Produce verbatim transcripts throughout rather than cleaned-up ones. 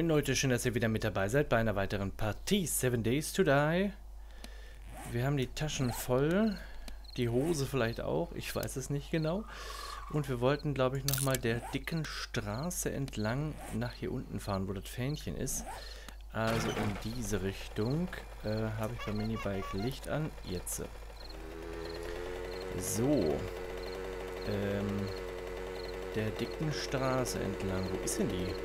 Moin Leute, schön, dass ihr wieder mit dabei seid bei einer weiteren Partie Seven Days to Die. Wir haben die Taschen voll, die Hose vielleicht auch, ich weiß es nicht genau. Und wir wollten, glaube ich, nochmal der dicken Straße entlang nach hier unten fahren, wo das Fähnchen ist. Also in diese Richtung äh, habe ich beim Minibike Licht an. Jetzt. So. Ähm, der dicken Straße entlang. Wo ist denn die?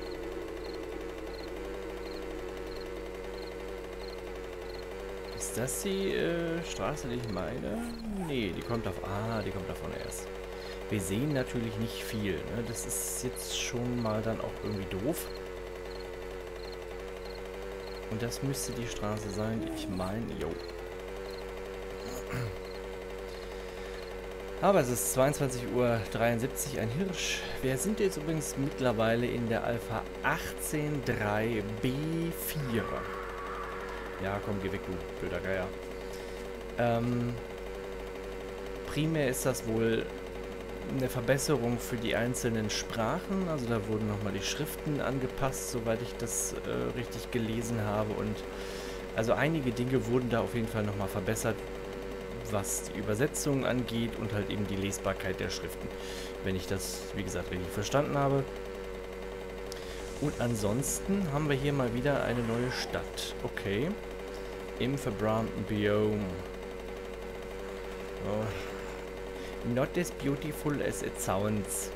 Ist das die äh, Straße, die ich meine? Nee, die kommt auf... Ah, die kommt da vorne erst. Wir sehen natürlich nicht viel, ne? Das ist jetzt schon mal dann auch irgendwie doof. Und das müsste die Straße sein, die ich meine. Jo. Aber es ist zweiundzwanzig Uhr dreiundsiebzig, ein Hirsch. Wir sind jetzt übrigens mittlerweile in der Alpha achtzehn Punkt drei B vier. Ja, komm, geh weg, du blöder Geier. Ähm, primär ist das wohl eine Verbesserung für die einzelnen Sprachen. Also da wurden nochmal die Schriften angepasst, soweit ich das äh, richtig gelesen habe. Und also einige Dinge wurden da auf jeden Fall nochmal verbessert, was die Übersetzung angeht und halt eben die Lesbarkeit der Schriften. Wenn ich das, wie gesagt, richtig verstanden habe. Und ansonsten haben wir hier mal wieder eine neue Stadt. Okay. Im verbrannten Biom. Oh. Not as beautiful as it sounds.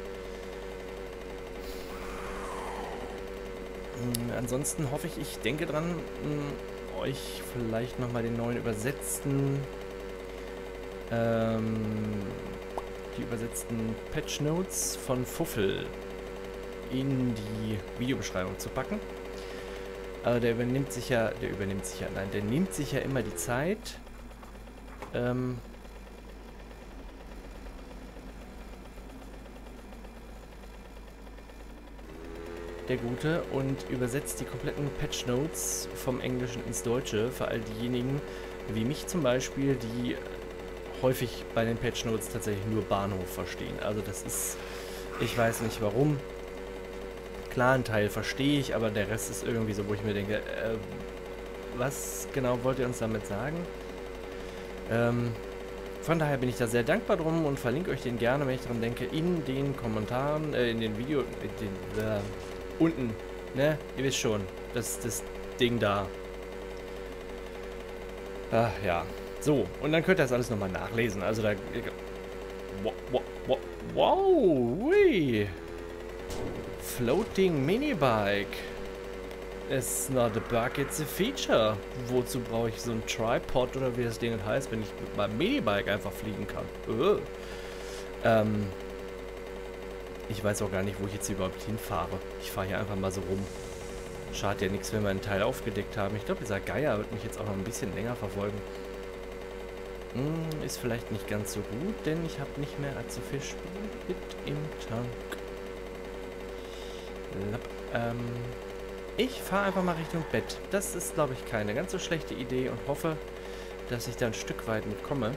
Hm, ansonsten hoffe ich, ich denke dran, mh, euch vielleicht nochmal den neuen übersetzten, ähm, die übersetzten Patch Notes von Fuffel in die Videobeschreibung zu packen. Also der übernimmt sich ja, der übernimmt sich ja, nein, der nimmt sich ja immer die Zeit, ähm, der Gute, und übersetzt die kompletten Patch Notes vom Englischen ins Deutsche für all diejenigen, wie mich zum Beispiel, die häufig bei den Patch Notes tatsächlich nur Bahnhof verstehen. Also das ist, ich weiß nicht warum. Klar, einen Teil verstehe ich, aber der Rest ist irgendwie so, wo ich mir denke, äh, was genau wollt ihr uns damit sagen? Ähm, von daher bin ich da sehr dankbar drum und verlinke euch den gerne, wenn ich daran denke, in den Kommentaren, äh, in den Video, in den, äh, unten, ne? Ihr wisst schon, das, das Ding da. Ach ja. So, und dann könnt ihr das alles nochmal nachlesen. Also da... Wow, wow, wow, wow, ui. Floating Minibike. It's not a bug, it's a feature. Wozu brauche ich so ein Tripod oder wie das Ding heißt, wenn ich mit meinem Minibike einfach fliegen kann? Uh. Ähm... Ich weiß auch gar nicht, wo ich jetzt überhaupt hinfahre. Ich fahre hier einfach mal so rum. Schadet ja nichts, wenn wir einen Teil aufgedeckt haben. Ich glaube, dieser Geier wird mich jetzt auch noch ein bisschen länger verfolgen. Hm, ist vielleicht nicht ganz so gut, denn ich habe nicht mehr allzu viel Sprit im Tank. Ähm, ich fahre einfach mal Richtung Bett. Das ist, glaube ich, keine ganz so schlechte Idee und hoffe, dass ich da ein Stück weit mitkomme.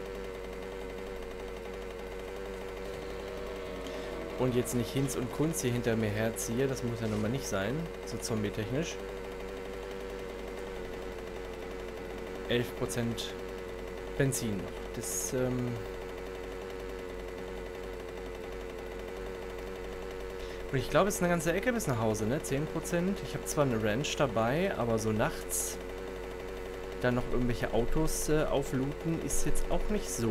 Und jetzt nicht Hinz und Kunz hier hinter mir herziehe. Das muss ja nun mal nicht sein. So zombie-technisch. elf Prozent Benzin noch. Das, ähm... Und ich glaube, es ist eine ganze Ecke bis nach Hause, ne? zehn Prozent. Ich habe zwar eine Ranch dabei, aber so nachts dann noch irgendwelche Autos äh, auflooten ist jetzt auch nicht so...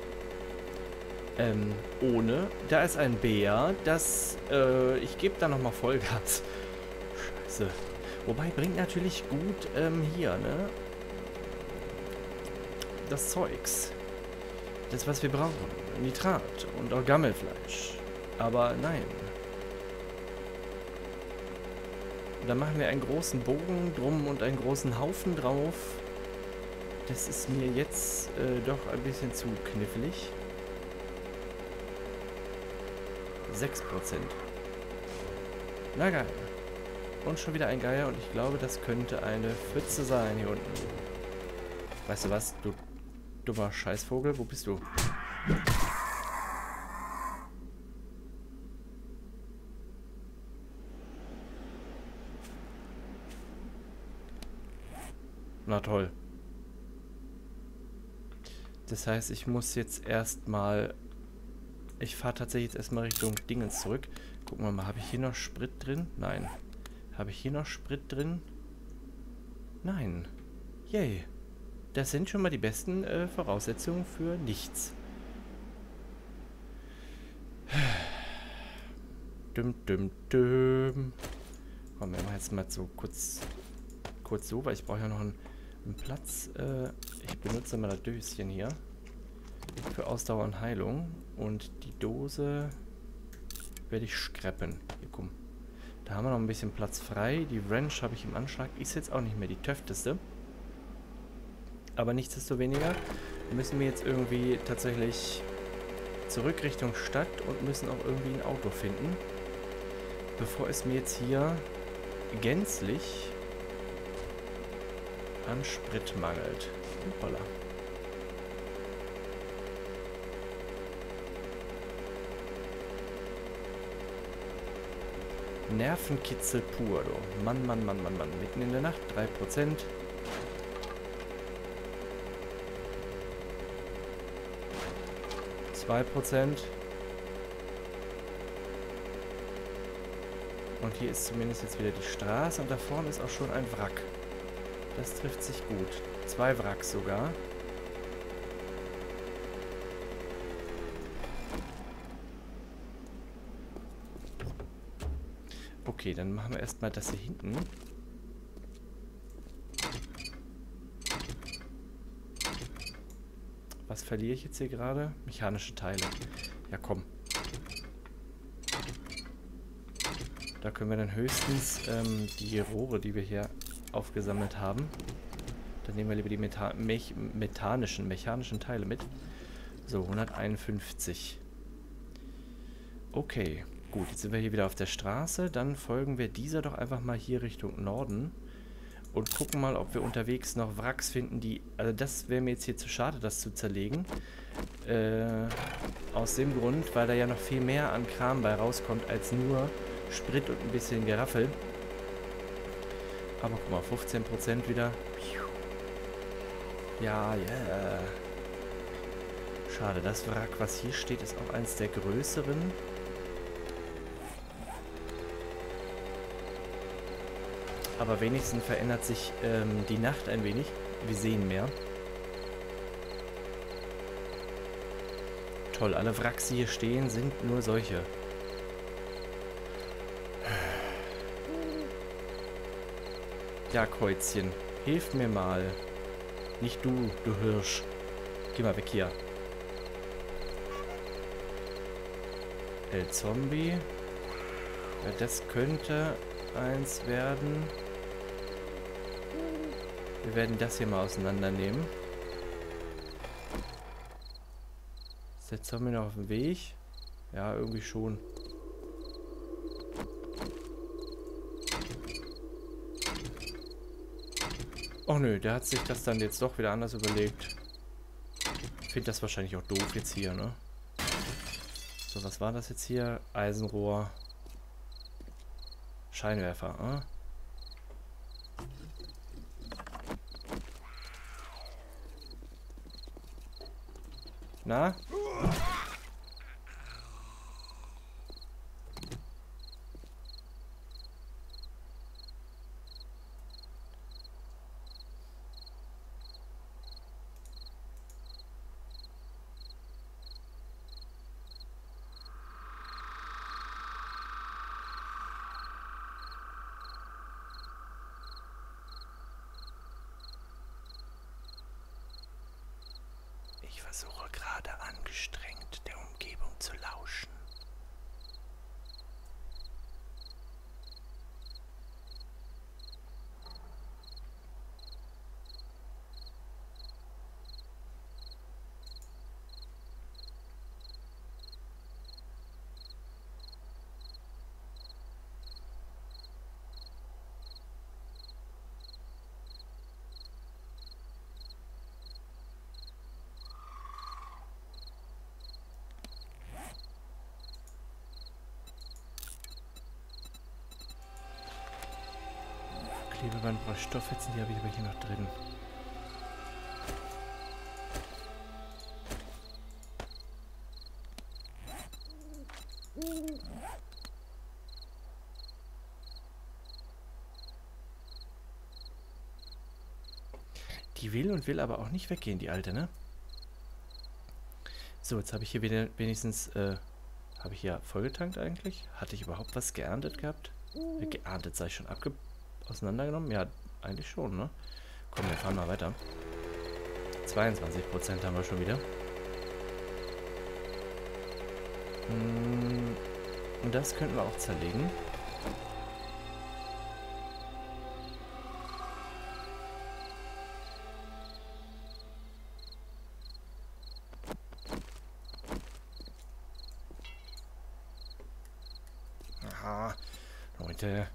Ähm, ohne. Da ist ein Bär, das, äh, ich gebe da nochmal Vollgas. Scheiße. Wobei, bringt natürlich gut, ähm, hier, ne? Das Zeugs. Das, was wir brauchen. Nitrat und auch Gammelfleisch. Aber nein. Da machen wir einen großen Bogen drum und einen großen Haufen drauf. Das ist mir jetzt, äh, doch ein bisschen zu knifflig. sechs Prozent. Na geil. Und schon wieder ein Geier und ich glaube, das könnte eine Pfütze sein hier unten. Weißt du was, du dummer Scheißvogel, wo bist du? Na toll. Das heißt, ich muss jetzt erstmal... Ich fahre tatsächlich jetzt erstmal Richtung Dingens zurück. Gucken wir mal, habe ich hier noch Sprit drin? Nein. Habe ich hier noch Sprit drin? Nein. Yay. Das sind schon mal die besten äh, Voraussetzungen für nichts. Düm, düm, düm. Komm, wir machen jetzt mal so kurz, kurz so, weil ich brauche ja noch einen, einen Platz. Äh, ich benutze mal das Döschen hier für Ausdauer und Heilung. Und die Dose werde ich scrappen. Hier, komm. Da haben wir noch ein bisschen Platz frei. Die Wrench habe ich im Anschlag. Ist jetzt auch nicht mehr die töfteste. Aber nichtsdestoweniger müssen wir jetzt irgendwie tatsächlich zurück Richtung Stadt und müssen auch irgendwie ein Auto finden. Bevor es mir jetzt hier gänzlich an Sprit mangelt. Hoppala. Nervenkitzel pur, du. Mann, Mann, Mann, Mann, Mann. Mitten in der Nacht, drei Prozent. zwei Prozent. Und hier ist zumindest jetzt wieder die Straße und da vorne ist auch schon ein Wrack. Das trifft sich gut. Zwei Wracks sogar. Okay, dann machen wir erstmal das hier hinten. Was verliere ich jetzt hier gerade? Mechanische Teile. Ja, komm. Da können wir dann höchstens ähm, die Rohre, die wir hier aufgesammelt haben. Dann nehmen wir lieber die Meta Mech methanischen, mechanischen Teile mit. So, hunderteinundfünfzig. Okay, gut. Jetzt sind wir hier wieder auf der Straße. Dann folgen wir dieser doch einfach mal hier Richtung Norden. Und gucken mal, ob wir unterwegs noch Wracks finden, die... Also das wäre mir jetzt hier zu schade, das zu zerlegen. Äh, aus dem Grund, weil da ja noch viel mehr an Kram bei rauskommt, als nur Sprit und ein bisschen Geraffel. Aber guck mal, fünfzehn Prozent wieder. Ja, ja. Yeah. Schade, das Wrack, was hier steht, ist auch eins der größeren. Aber wenigstens verändert sich ähm, die Nacht ein wenig. Wir sehen mehr. Toll, alle Wracks, die hier stehen, sind nur solche. Ja, Kreuzchen, hilf mir mal. Nicht du, du Hirsch. Geh mal weg hier. El Zombie. Ja, das könnte eins werden. Wir werden das hier mal auseinandernehmen. Ist der Zombie noch auf dem Weg? Ja, irgendwie schon. Oh nö, der hat sich das dann jetzt doch wieder anders überlegt. Ich finde das wahrscheinlich auch doof jetzt hier, ne? So, was war das jetzt hier? Eisenrohr. Scheinwerfer, ah? Na? Ich versuche gerade angestrengt der Umgebung zu lauschen. Klebeband brauche ich Stoffhetzen, die habe ich aber hier noch drin. Die will und will aber auch nicht weggehen, die Alte, ne? So, jetzt habe ich hier wieder wenigstens, äh, habe ich hier vollgetankt eigentlich? Hatte ich überhaupt was geerntet gehabt? Äh, geerntet, sei ich schon abge... auseinandergenommen? Ja, eigentlich schon, ne? Komm, wir fahren mal weiter. zweiundzwanzig Prozent haben wir schon wieder. Mm, und das könnten wir auch zerlegen. Aha, Leute.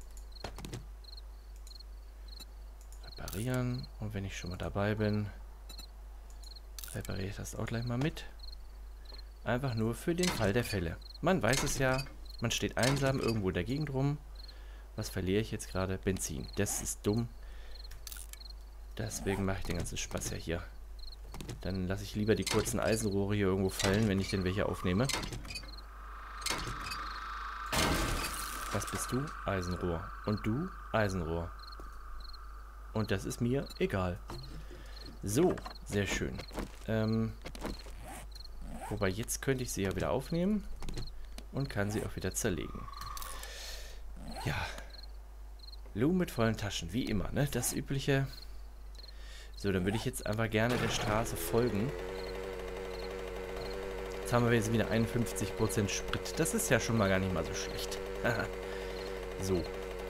Reparieren. Und wenn ich schon mal dabei bin, repariere ich das auch gleich mal mit. Einfach nur für den Fall der Fälle. Man weiß es ja, man steht einsam irgendwo in der Gegend rum. Was verliere ich jetzt gerade? Benzin. Das ist dumm. Deswegen mache ich den ganzen Spaß ja hier. Dann lasse ich lieber die kurzen Eisenrohre hier irgendwo fallen, wenn ich denn welche aufnehme. Was bist du? Eisenrohr. Und du? Eisenrohr. Und das ist mir egal. So, sehr schön. Ähm, wobei, jetzt könnte ich sie ja wieder aufnehmen und kann sie auch wieder zerlegen. Ja. Lu mit vollen Taschen, wie immer, ne? Das übliche. So, dann würde ich jetzt einfach gerne der Straße folgen. Jetzt haben wir jetzt wieder einundfünfzig Prozent Sprit. Das ist ja schon mal gar nicht mal so schlecht. So.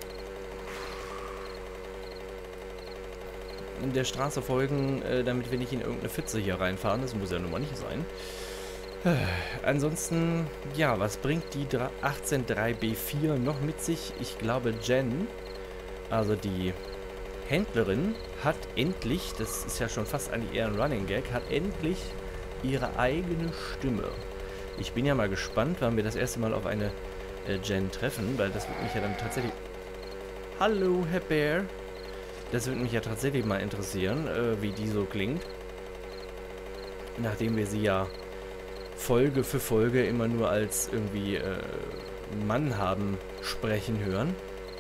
Der Straße folgen, äh, damit wir nicht in irgendeine Pfütze hier reinfahren. Das muss ja nun mal nicht sein. Äh, ansonsten, ja, was bringt die achtzehn drei B vier noch mit sich? Ich glaube, Jen, also die Händlerin, hat endlich, das ist ja schon fast an eher ein Running Gag, hat endlich ihre eigene Stimme. Ich bin ja mal gespannt, wann wir das erste Mal auf eine äh, Jen treffen, weil das würde mich ja dann tatsächlich... Hallo, Herr Bär. Das würde mich ja tatsächlich mal interessieren, äh, wie die so klingt. Nachdem wir sie ja Folge für Folge immer nur als irgendwie äh, Mann haben sprechen hören.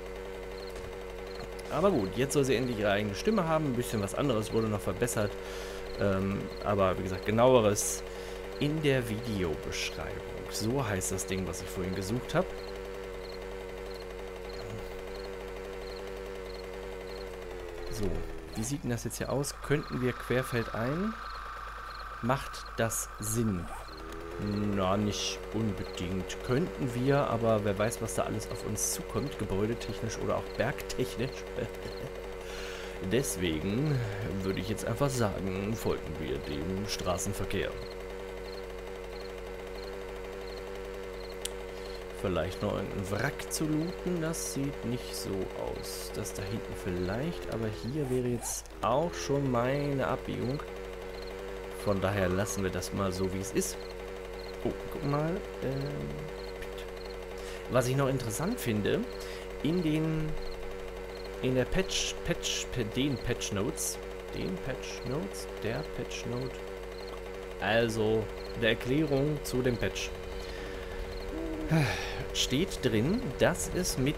Aber gut, jetzt soll sie endlich ihre eigene Stimme haben. Ein bisschen was anderes wurde noch verbessert. Ähm, aber wie gesagt, genaueres in der Videobeschreibung. So heißt das Ding, was ich vorhin gesucht habe. So, wie sieht denn das jetzt hier aus? Könnten wir querfeldein? Macht das Sinn? Na, nicht unbedingt. Könnten wir, aber wer weiß, was da alles auf uns zukommt, gebäudetechnisch oder auch bergtechnisch. Deswegen würde ich jetzt einfach sagen, folgen wir dem Straßenverkehr. Vielleicht noch ein Wrack zu looten, das sieht nicht so aus. Das da hinten vielleicht, aber hier wäre jetzt auch schon meine Abbiegung. Von daher lassen wir das mal so, wie es ist. Oh, guck mal. Ähm, was ich noch interessant finde, in den in der Patch, Patch, den Patch Notes, den Patch Notes, der Patch Note, also der Erklärung zu dem Patch, steht drin, dass es mit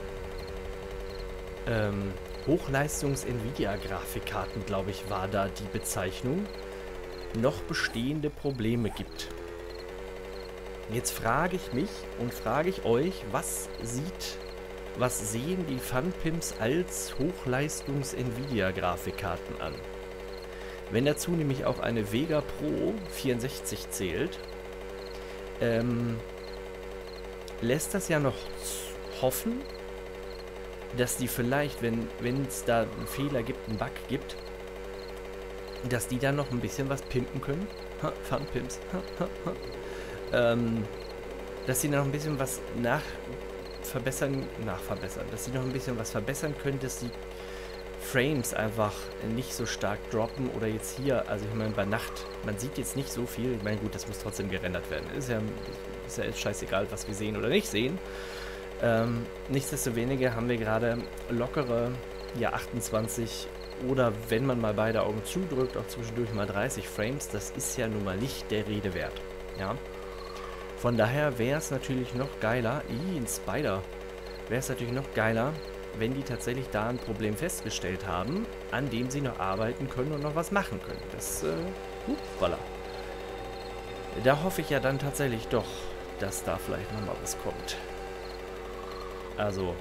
ähm, Hochleistungs-Nvidia-Grafikkarten, glaube ich, war da die Bezeichnung, noch bestehende Probleme gibt. Jetzt frage ich mich und frage ich euch, was sieht, was sehen die Funpimps als Hochleistungs-Nvidia-Grafikkarten an? Wenn dazu nämlich auch eine Vega Pro vierundsechzig zählt, ähm, lässt das ja noch hoffen, dass die vielleicht, wenn es da einen Fehler gibt, einen Bug gibt, dass die dann noch ein bisschen was pimpen können. Ha, Funpimps. Ha, ha, ha. Ähm, dass sie noch ein bisschen was nach verbessern, nachverbessern, dass sie noch ein bisschen was verbessern können, dass die Frames einfach nicht so stark droppen oder jetzt hier, also ich meine bei Nacht, man sieht jetzt nicht so viel, ich meine gut, das muss trotzdem gerendert werden, ist ja, ist ja scheißegal, was wir sehen oder nicht sehen. Ähm, nichtsdestoweniger haben wir gerade lockere, ja achtundzwanzig oder wenn man mal beide Augen zudrückt, auch zwischendurch mal dreißig Frames, das ist ja nun mal nicht der Rede wert, ja. Von daher wäre es natürlich noch geiler, ih, ein Spider, wäre es natürlich noch geiler, wenn die tatsächlich da ein Problem festgestellt haben, an dem sie noch arbeiten können und noch was machen können. Das, äh, upala. Da hoffe ich ja dann tatsächlich doch, dass da vielleicht nochmal was kommt. Also...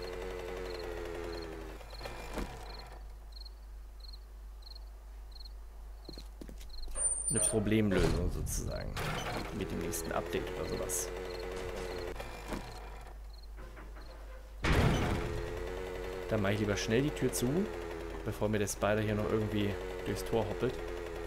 eine Problemlösung sozusagen. Mit dem nächsten Update oder sowas. Dann mache ich lieber schnell die Tür zu, bevor mir der Spider hier noch irgendwie durchs Tor hoppelt.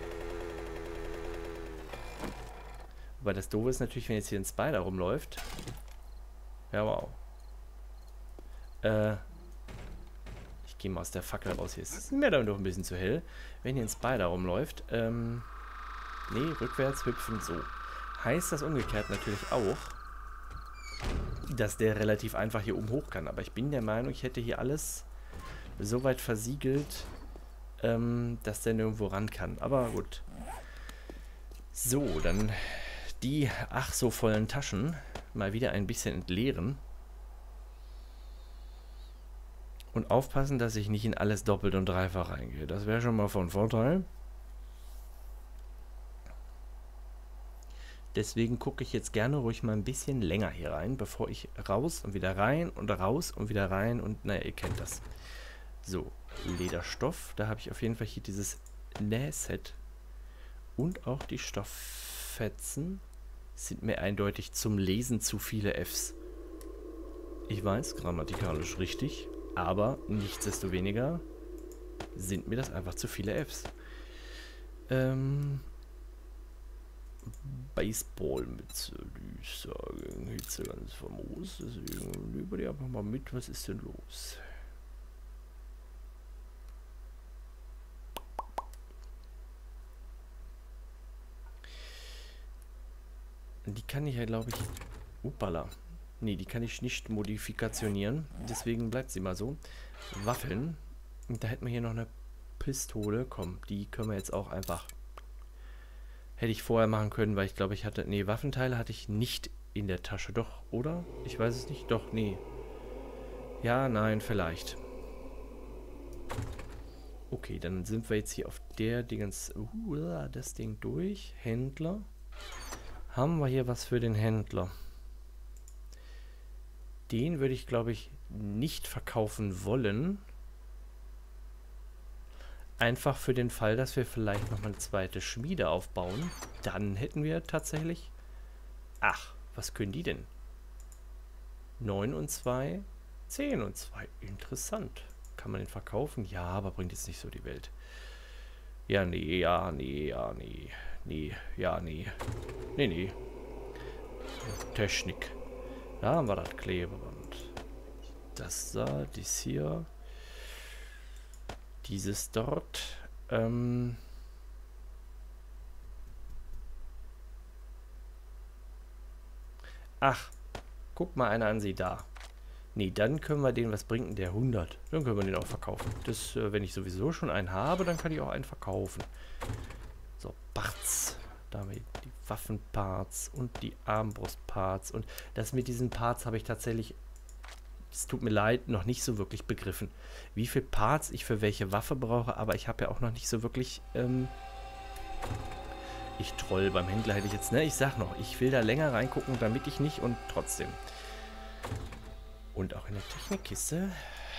Weil das Doofe ist natürlich, wenn jetzt hier ein Spider rumläuft. Ja, wow. Äh, ich gehe mal aus der Fackel raus. Hier ist mir dann doch ein bisschen zu hell. Wenn hier ein Spider rumläuft, ähm... nee, rückwärts hüpfen, so. Heißt das umgekehrt natürlich auch, dass der relativ einfach hier oben hoch kann. Aber ich bin der Meinung, ich hätte hier alles so weit versiegelt, ähm, dass der nirgendwo ran kann. Aber gut. So, dann die ach so vollen Taschen mal wieder ein bisschen entleeren. Und aufpassen, dass ich nicht in alles doppelt und dreifach reingehe. Das wäre schon mal von Vorteil. Deswegen gucke ich jetzt gerne ruhig mal ein bisschen länger hier rein, bevor ich raus und wieder rein und raus und wieder rein und naja, ihr kennt das. So, Lederstoff. Da habe ich auf jeden Fall hier dieses Nähset. Und auch die Stofffetzen sind mir eindeutig zum Lesen zu viele Fs. Ich weiß, grammatikalisch richtig, aber nichtsdestoweniger sind mir das einfach zu viele Fs. Ähm... Baseballmütze, die ich sage, Hitze ganz famos, deswegen nehmen wir die einfach mal mit. Was ist denn los? Die kann ich ja, glaube ich, upala, nee, die kann ich nicht modifikationieren, deswegen bleibt sie mal so. Waffeln, und da hätten wir hier noch eine Pistole, komm, die können wir jetzt auch einfach... Hätte ich vorher machen können, weil ich glaube, ich hatte... Nee, Waffenteile hatte ich nicht in der Tasche. Doch, oder? Ich weiß es nicht. Doch, nee. Ja, nein, vielleicht. Okay, dann sind wir jetzt hier auf der Dingens... Uh, das Ding durch. Händler. Haben wir hier was für den Händler? Den würde ich, glaube ich, nicht verkaufen wollen. Einfach für den Fall, dass wir vielleicht noch mal eine zweite Schmiede aufbauen. Dann hätten wir tatsächlich... Ach, was können die denn? neun und zwei, zehn und zwei. Interessant. Kann man den verkaufen? Ja, aber bringt jetzt nicht so die Welt. Ja, nee, ja, nee, ja, nee. Nee, ja, nee. Nee, nee. Technik. Da haben wir das Klebeband. Das da, dies hier... Dieses dort. Ähm Ach, guck mal einer an sie da. Nee, dann können wir den, was bringt denn der? hundert. Dann können wir den auch verkaufen. Das, äh, wenn ich sowieso schon einen habe, dann kann ich auch einen verkaufen. So, Parts. Da haben wir die Waffenparts und die Armbrustparts. Und das mit diesen Parts habe ich tatsächlich... Es tut mir leid, noch nicht so wirklich begriffen, wie viele Parts ich für welche Waffe brauche, aber ich habe ja auch noch nicht so wirklich, ähm ich troll beim Händler hätte ich jetzt, ne, ich sag noch, ich will da länger reingucken, damit ich nicht und trotzdem. Und auch in der Technikkiste.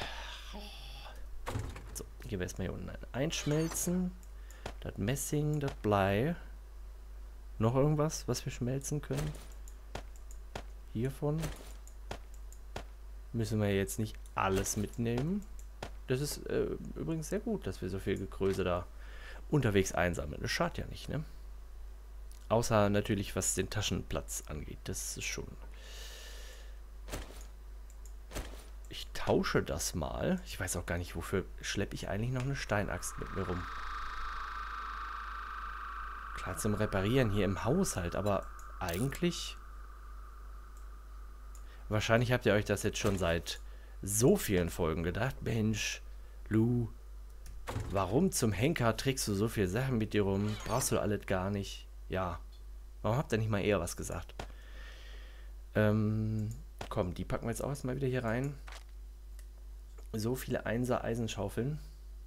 So, gehen wir erstmal hier unten ein einschmelzen. Das Messing, das Blei. Noch irgendwas, was wir schmelzen können? Hiervon. Müssen wir jetzt nicht alles mitnehmen. Das ist äh, übrigens sehr gut, dass wir so viel Gekröse da unterwegs einsammeln. Das schadet ja nicht, ne? Außer natürlich, was den Taschenplatz angeht. Das ist schon... Ich tausche das mal. Ich weiß auch gar nicht, wofür schleppe ich eigentlich noch eine Steinaxt mit mir rum. Klar zum Reparieren hier im Haushalt, aber eigentlich... Wahrscheinlich habt ihr euch das jetzt schon seit so vielen Folgen gedacht. Mensch, Lou, warum zum Henker trägst du so viele Sachen mit dir rum? Brauchst du alles gar nicht? Ja. Warum habt ihr nicht mal eher was gesagt? Ähm, komm, die packen wir jetzt auch erstmal wieder hier rein. So viele Einser Eisenschaufeln.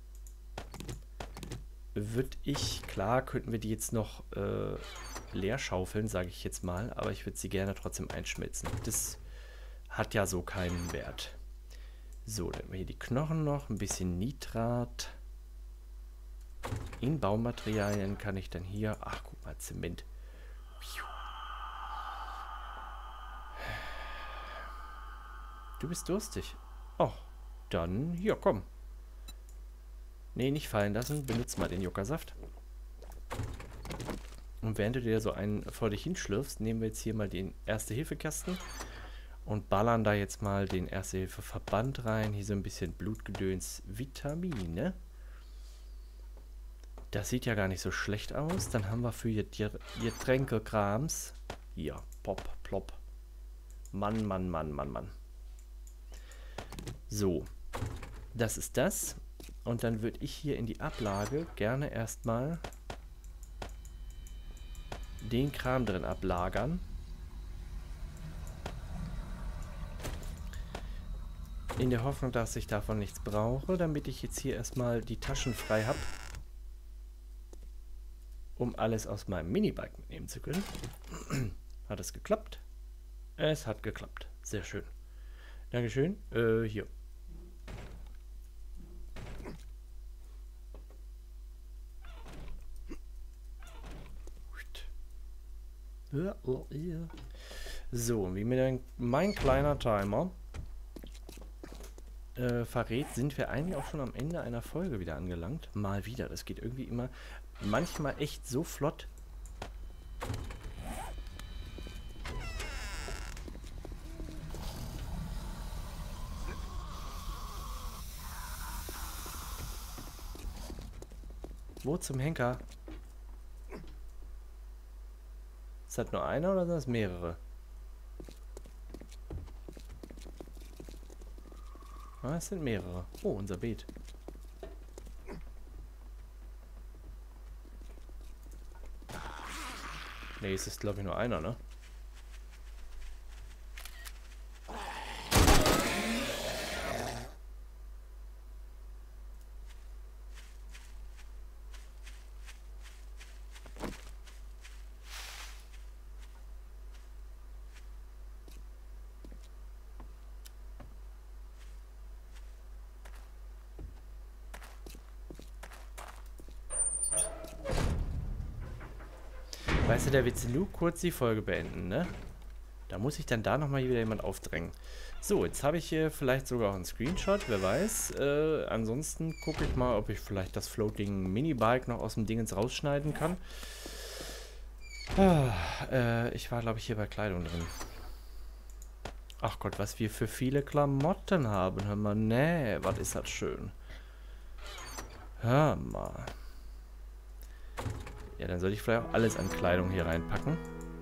Würde ich, klar, könnten wir die jetzt noch äh, leer schaufeln, sage ich jetzt mal. Aber ich würde sie gerne trotzdem einschmelzen. Das hat ja so keinen Wert. So, dann haben wir hier die Knochen noch. Ein bisschen Nitrat. In Baumaterialien kann ich dann hier... Ach, guck mal, Zement. Du bist durstig. Oh, dann hier, komm. Nee, nicht fallen lassen. Benutz mal den Juckersaft. Und während du dir so einen vor dich hinschlürfst, nehmen wir jetzt hier mal den Erste-Hilfe-Kasten und ballern da jetzt mal den Erste-Hilfe-Verband rein. Hier so ein bisschen Blutgedöns, Vitamine. Das sieht ja gar nicht so schlecht aus. Dann haben wir für ihr Getränkekrams hier, pop, plop. Mann, Mann, Mann, Mann, Mann. So, das ist das. Und dann würde ich hier in die Ablage gerne erstmal den Kram drin ablagern. In der Hoffnung, dass ich davon nichts brauche, damit ich jetzt hier erstmal die Taschen frei habe, um alles aus meinem Minibike mitnehmen zu können. Hat es geklappt? Es hat geklappt. Sehr schön. Dankeschön. Äh, hier. So, wie mir dann mein kleiner Timer äh, verrät, sind wir eigentlich auch schon am Ende einer Folge wieder angelangt. Mal wieder. Das geht irgendwie immer manchmal echt so flott. Wo zum Henker? Ist das nur einer oder sind das mehrere? Ah, es sind mehrere. Oh, unser Beet. Ne, es ist glaube ich nur einer, ne? Weißt du, der wird nur kurz die Folge beenden, ne? Da muss ich dann da nochmal wieder jemand aufdrängen. So, jetzt habe ich hier vielleicht sogar auch einen Screenshot, wer weiß. Äh, ansonsten gucke ich mal, ob ich vielleicht das Floating Minibike noch aus dem Dingens rausschneiden kann. Ah, äh, ich war, glaube ich, hier bei Kleidung drin. Ach Gott, was wir für viele Klamotten haben. Hör mal, nee, was ist das schön. Hör mal. Ja, dann sollte ich vielleicht auch alles an Kleidung hier reinpacken,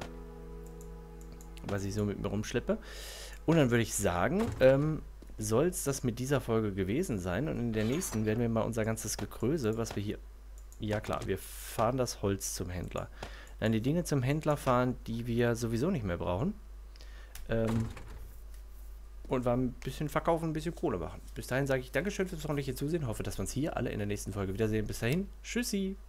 was ich so mit mir rumschleppe. Und dann würde ich sagen, ähm, soll es das mit dieser Folge gewesen sein. Und in der nächsten werden wir mal unser ganzes Gekröse, was wir hier... Ja klar, wir fahren das Holz zum Händler. Dann die Dinge zum Händler fahren, die wir sowieso nicht mehr brauchen. Ähm, und wir ein bisschen verkaufen, ein bisschen Kohle machen. Bis dahin sage ich Dankeschön fürs freundliche Zusehen. Hoffe, dass wir uns hier alle in der nächsten Folge wiedersehen. Bis dahin, tschüssi!